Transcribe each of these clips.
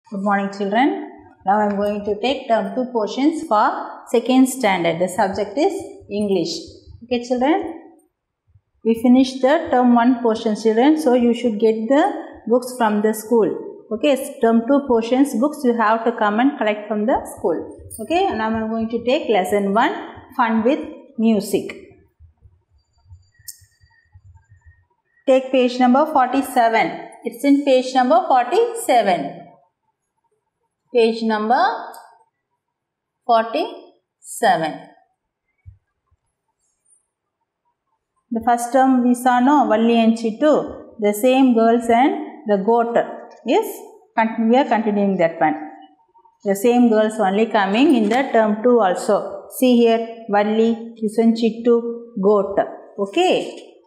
Good morning, children. Now I am going to take term 2 portions for second standard. The subject is English. Okay, children. We finished the term 1 portion, children. So you should get the books from the school. Okay, term 2 portions books you have to come and collect from the school. Okay, now I am going to take lesson 1, fun with music. Take page number 47. It's in page number 47. Page number 47. The first term we saw, no, Valli and Chittu, the same girls and the goat. Yes, we are continuing that one. The same girls only coming in the term 2 also. See here, Valli, this one Chittu, goat. Okay.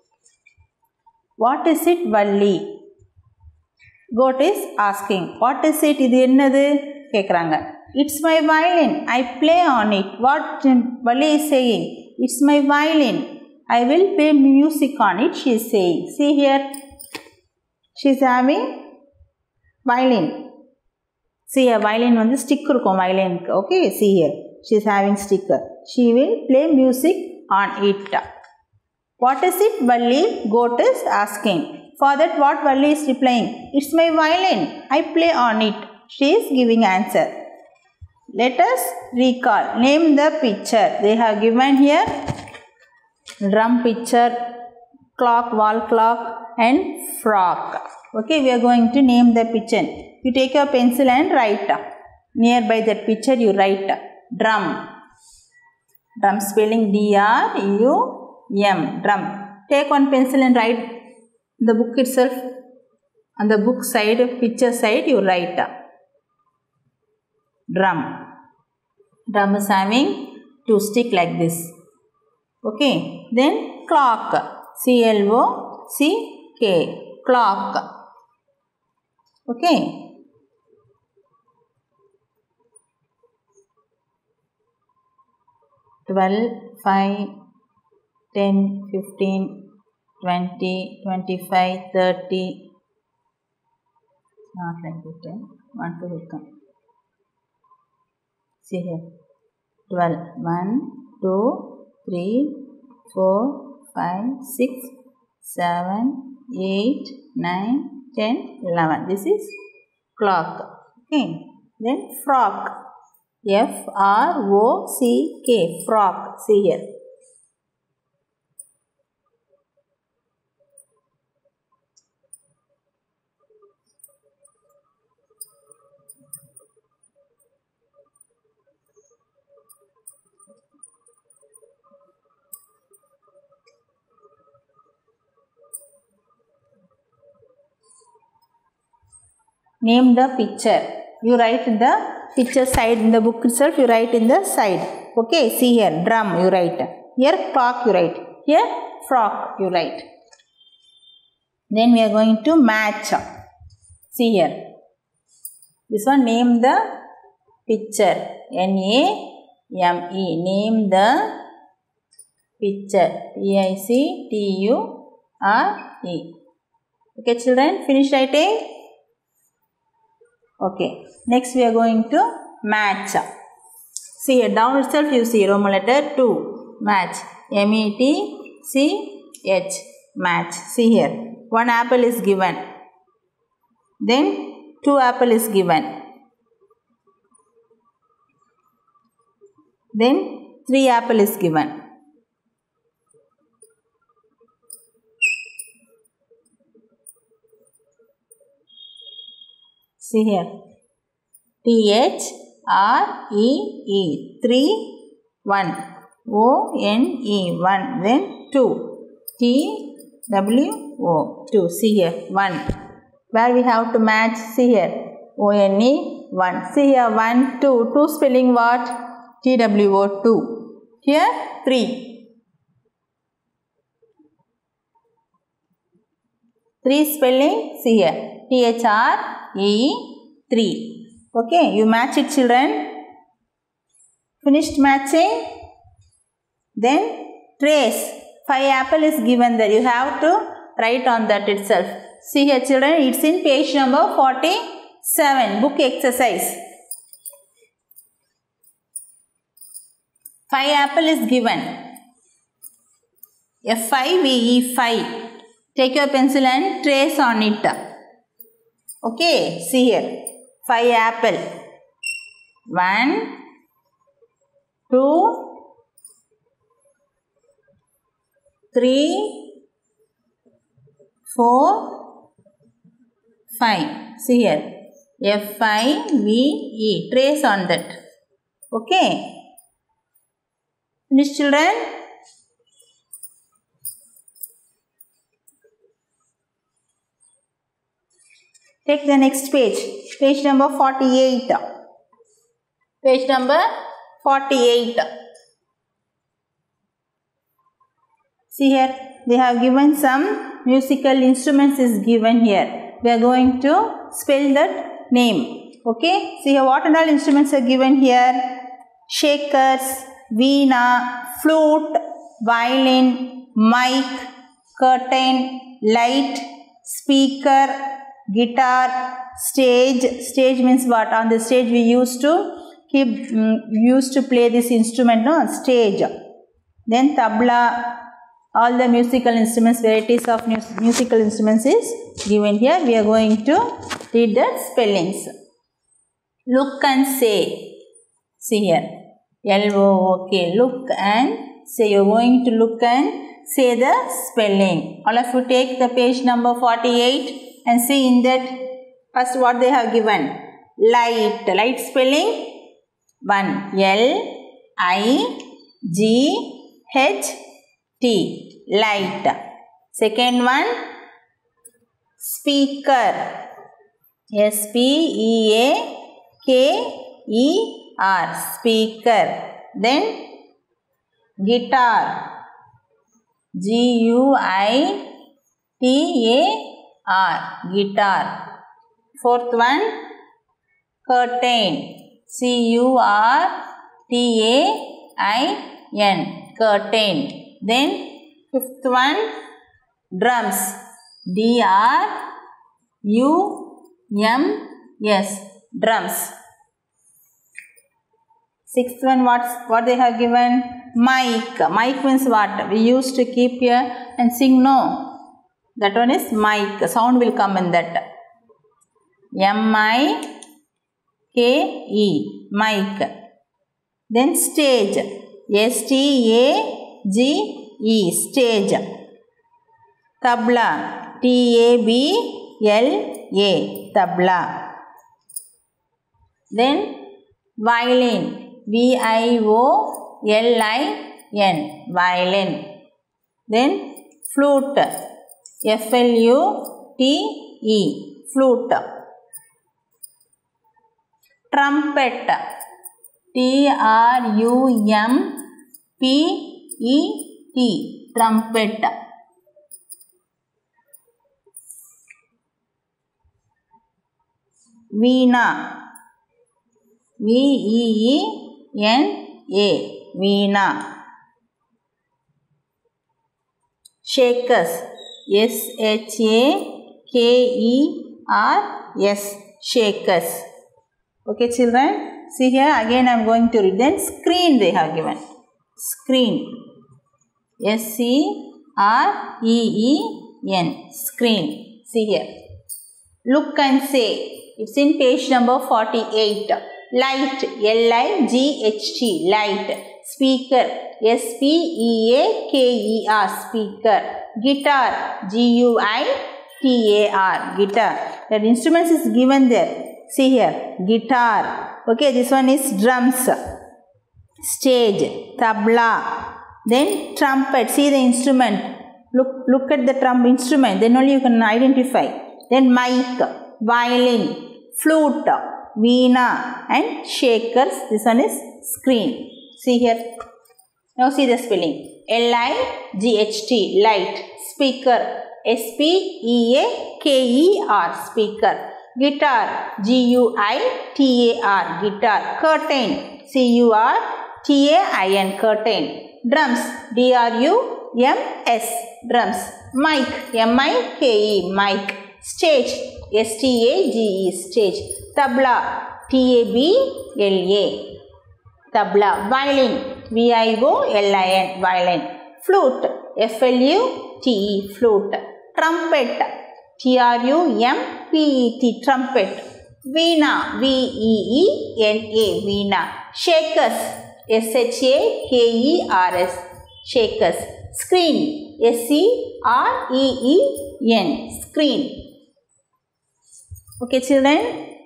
What is it, Valli? Goat is asking. What is it? Idu ennadu? Kekranga. It's my violin. I play on it. What Valli is saying? It's my violin. I will play music on it, she is saying. See here. She is having violin. See here, violin on the stick irukum violin. Okay, see here. She is having sticker. She will play music on it. What is it, Valli? Goat is asking. For that, what Valli is replying? It's my violin. I play on it. She is giving answer. Let us recall. Name the picture. They have given here drum picture, clock, wall clock and frog. Okay, we are going to name the picture. You take your pencil and write. Nearby that picture you write drum. Drum spelling D-R-U-M. Drum. Take one pencil and write the book itself. On the book side, picture side, you write drum. Drum is having 2 sticks like this. Okay. Then clock. C-L-O-C-K. Clock. Okay. Twelve, 5, 10, 15, 20, 25, 30. Not like that. 1 to become. See here. 12. 1, 2, 3, 4, 5, 6, 7, 8, 9, 10, 11. This is clock. Okay. Then frog. F-R-O-C-K. Frog. See here. Name the picture. You write in the picture side in the book itself. You write in the side. Okay. See here. Drum. You write. Here clock. You write. Here frog. You write. Then we are going to match. See here. This one. Name the picture. N-A-M-E. Name the picture. P-I-C-T-U-R-E. Okay, children. Finish writing. Okay, next we are going to match. See here, down itself you see Roman letter 2, match, M-A-T-C-H, match. See here, 1 apple is given, then 2 apple is given, then 3 apple is given. See here, T-H-R-E-E, 3, 1, O-N-E, 1, then 2, T-W-O, 2, see here, 1, where we have to match, see here, O-N-E, 1, see here, 1, 2, 2 spelling what? T-W-O, 2, here, 3, 3 spelling, see here, T-H-R-E-3. Okay, you match it, children. Finished matching. Then trace. 5 apple is given there. You have to write on that itself. See here, children, it's in page number 47. 7. Book exercise. 5 apple is given. F-I-V-E, 5. Take your pencil and trace on it. Okay, see here. 5 apple. 1, 2, 3, 4, 5. See here. F-I-V-E. Trace on that. Okay. Finish, children? Take the next page. Page number 48. Page number 48. See here. They have given some musical instruments is given here. We are going to spell that name. Okay. See here, what and all instruments are given here? Shakers, veena, flute, violin, mic, curtain, light, speaker, guitar, stage. Stage means what? On the stage we used to play this instrument, no? Stage. Then tabla. All the musical instruments, varieties of musical instruments is given here. We are going to read the spellings. Look and say. See here. L-O-O-K. Look and say. You are going to look and say the spelling. All of you take the page number 48 and see in that first what they have given. Light. Light spelling. 1. L-I-G-H-T. Light. Second one, speaker. S-P-E-A-K-E-R. Speaker. Then guitar. G-U-I-T-A-R. Guitar. Fourth one, curtain. C-U-R-T-A-I-N. Curtain. Then fifth one, drums. D-R-U-M-S. Drums. Sixth one, what they have given? Mic. Mic means what? We used to keep here and sing, no. That one is mic. Sound will come in that. M-I-K-E. Mic. Then stage. S-T-A-G-E. Stage. Tabla. T-A-B-L-A. Tabla. Then violin. V-I-O-L-I-N. Violin. Then flute. F-L-U-T-E. Flute. Trumpet. T-R-U-M-P-E-T. Trumpet. Veena. V-E-E-N-A. Veena. Shakers. S-H-A-K-E-R-S. Shakers. Okay, children. See here, again I am going to read. Then screen they have given. Screen. S-C-R-E-E-N. Screen. See here. Look and say. It's in page number 48. Light. L-I-G-H-T. Light. Speaker. S-P-E-A-K-E-R. Speaker. Guitar. G-U-I-T-A-R. Guitar. That instruments is given there. See here. Guitar. Okay, this one is drums. Stage. Tabla. Then trumpet. See the instrument. Look at the instrument. Then only you can identify. Then mic. Violin. Flute. Veena. And shakers. This one is screen. See here. Now see the spelling. L-I-G-H-T. Light. Speaker. S-P-E-A-K-E-R. Speaker. Guitar. G-U-I-T-A-R. Guitar. Curtain. C-U-R-T-A-I-N. Curtain. Drums. D-R-U-M-S. Drums. Mic. M-I-K-E. Mic. Stage. S-T-A-G-E, stage. Tabla, T-A-B-L-A, tabla. Violin, V-I-O-L-I-N, violin. Flute, F-L-U-T-E, flute. Trumpet, T-R-U-M-P-E-T, trumpet. Veena, V-E-E-N-A, veena. Shakers, S-H-A-K-E-R-S, shakers. Screen, S-C-R-E-E-N, screen. Okay, children?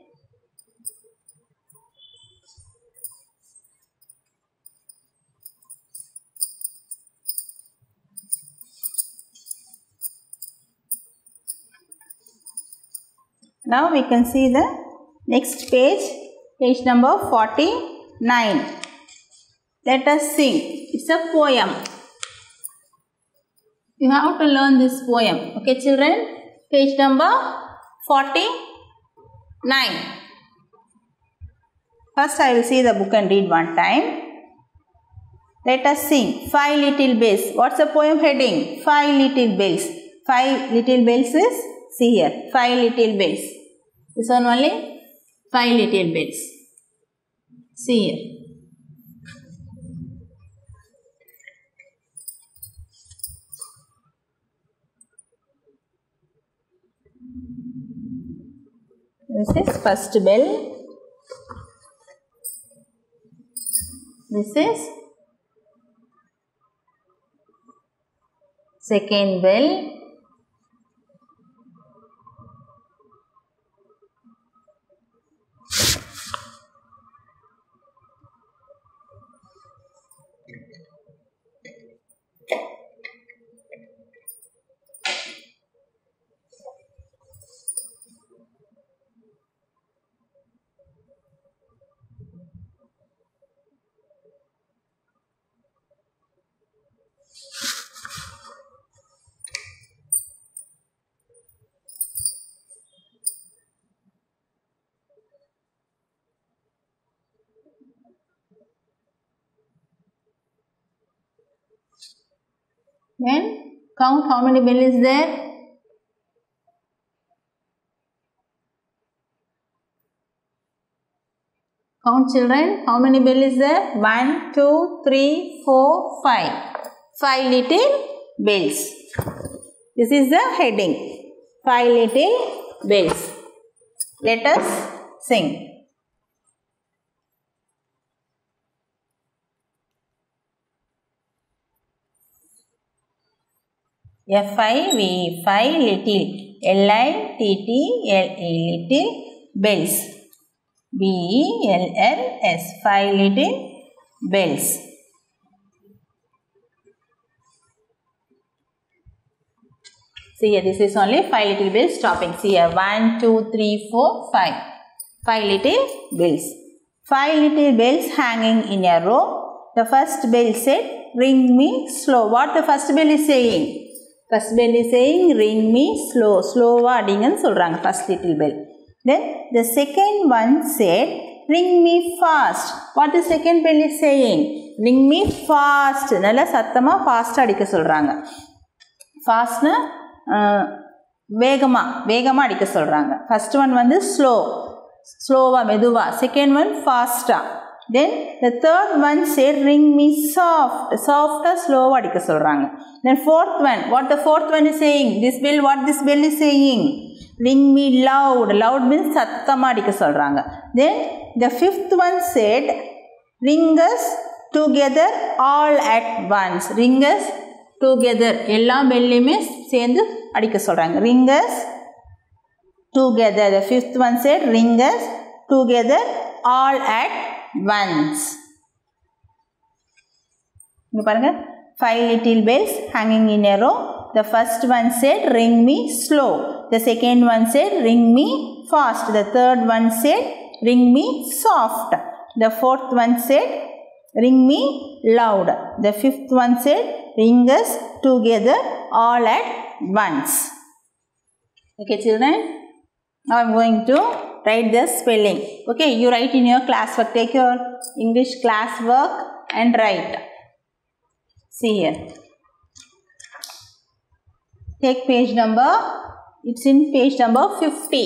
Now we can see the next page, page number 49. Let us sing. It's a poem. You have to learn this poem. Okay, children? Page number 49. First I will see the book and read one time. Let us sing. 5 little bells. What's the poem heading? 5 little bells. 5 little bells is, see here, 5 little bells. This one only, 5 little bells. See here. This is first bell. This is second bell. Then count how many bell is there. Count, children, how many bell is there? 1, 2, 3, 4, 5. 5 little bells. This is the heading. 5 little bells. Let us sing. F-I-V, 5 little, L-I-T-T-L-E, little bells, B-E-L-L-S, 5 little bells. See here, this is only 5 little bells stopping. See here, 1, 2, 3, 4, 5. 5 little bells. 5 little bells hanging in a row. The first bell said, ring me slow. What the first bell is saying? First bell is saying, ring me slow. Slow-வா அடிங்கன்னு சொல்றாங்க first little bell. Then the second one said, ring me fast. What the second bell is saying? Ring me fast. நல்லா சத்தமா fast அடிக்க சொல்றாங்க. Fastனா வேகமா அடிக்க சொல்றாங்க. First one வந்து slow. Slow-வா மெதுவா. Second one fast-ஆ. Then the third one said, ring me soft. Soft-ஆ slow-வா அடிக்க சொல்றாங்க. Then fourth one, what the fourth one is saying? This bell, what this bell is saying? Ring me loud. Loud means சத்தமா அடிக்க சொல்றாங்க. Then the fifth one said, ring us together all at once. Ring us together. எல்லா பெல்லையுமே சேர்ந்து அடிக்க சொல்றாங்க. Ring us together. The fifth one said, ring us together all at once. இங்க பாருங்க. 5 little bells hanging in a row. The first one said, ring me slow. The second one said, ring me fast. The third one said, ring me soft. The fourth one said, ring me loud. The fifth one said, ring us together all at once. Okay, children? Now I am going to write the spelling. Okay, you write in your classwork. Take your English classwork and write. See here. Take page number It's in page number 50.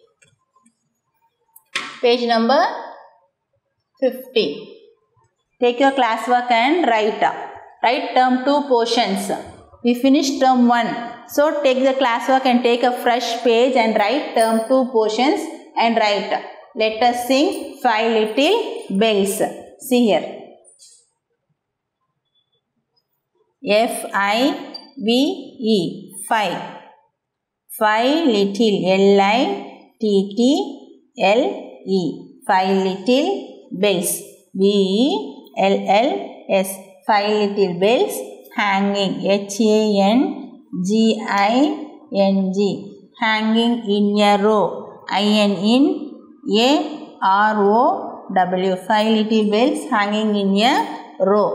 Page number 50. Take your classwork and write. Write term 2 portions. We finished term 1. So take the classwork and take a fresh page and write term 2 portions and write. Let us sing Five Little Bells. See here. F-I-V-E. Five. Five little. L-I-T-T-L-E. Five little bells. B-E-L-L-S. Five little bells hanging. H-A-N-G-I-N-G. Hanging in a row. I-N in A-R-O-W. Five little bells hanging in a row.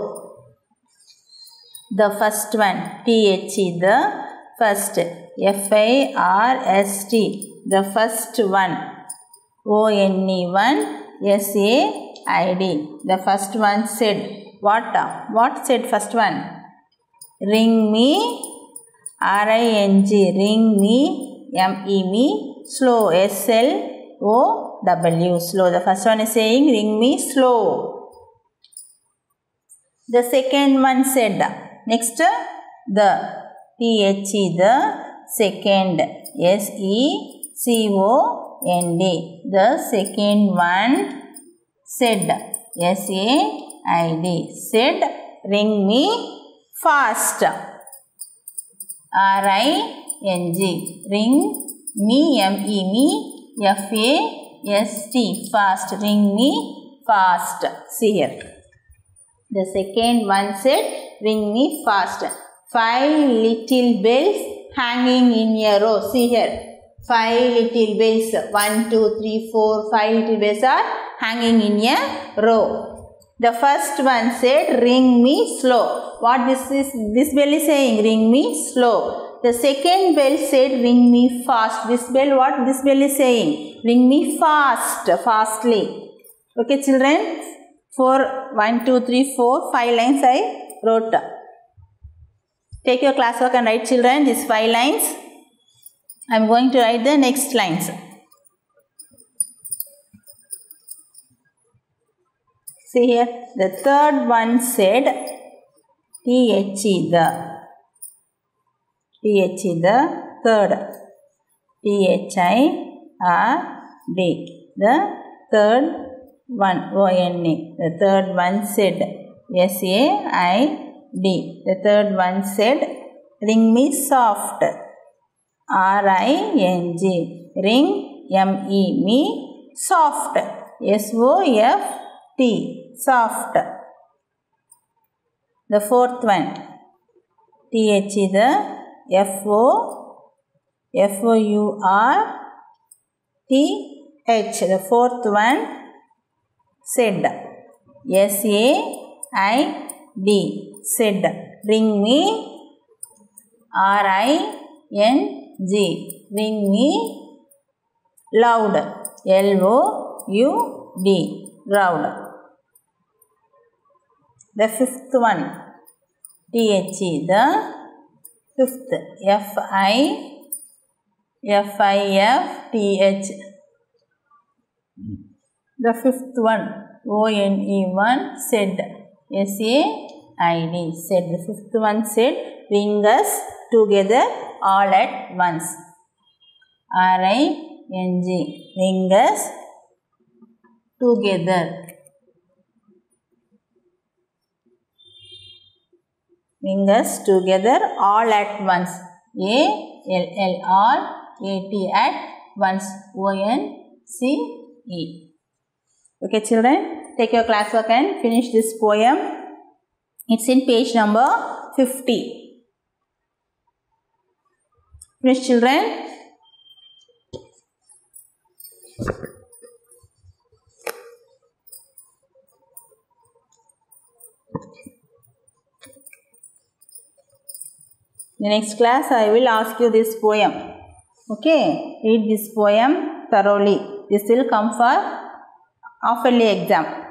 The first one, T-H-E, the first. F-I-R-S-T, the first one. O-N-E-1, S-A-I-D, the first one said. What said first one? Ring me, R-I-N-G, ring me, M-E-Me, slow, S-L-O-W, slow. The first one is saying ring me slow. The second one said, next, the T-H-E, the second, S-E-C-O-N-D, the second one said, S-A-I-D, said, ring me fast, R-I-N-G, ring me, M-E-Me, F-A-S-T, fast, ring me fast. See here. The second one said, ring me fast. Five little bells hanging in a row. See here. Five little bells. 1, 2, 3, 4. Five little bells are hanging in a row. The first one said, ring me slow. What this bell is saying? Ring me slow. The second bell said, ring me fast. This bell, what this bell is saying? Ring me fast, fastly. Okay, children? 1, 2, 3, 4, 5 lines I wrote. Take your classwork and write, children, these 5 lines. I am going to write the next lines. See here, the third one said, T-H-E, the third, T-H-I-R-D, the third one, O-N-E, the third one said, S-A-I-D, the third one said, ring me soft, R-I-N-G, ring, M-E-Me, soft, S-O-F-T, soft. The fourth one, T-H-E, the F-O-U-R-T-H, the fourth one said, S-A-I-D, said, ring me, R-I-N-G, ring me loud, L-O-U-D, loud. The fifth one, T-H-E, the fifth, F-I-F-T-H, the fifth one, O-N-E-1, said, S-A-I-D, said. The fifth one said, ring us together all at once, R-I-N-G, ring us together. Ring us together all at once, A-L-L-R-A-T, at once, O-N-C-E. Okay, children, take your classwork and finish this poem. It's in page number 50. Finish, children. The next class I will ask you this poem. Okay, read this poem thoroughly. This will come for half-yearly exam.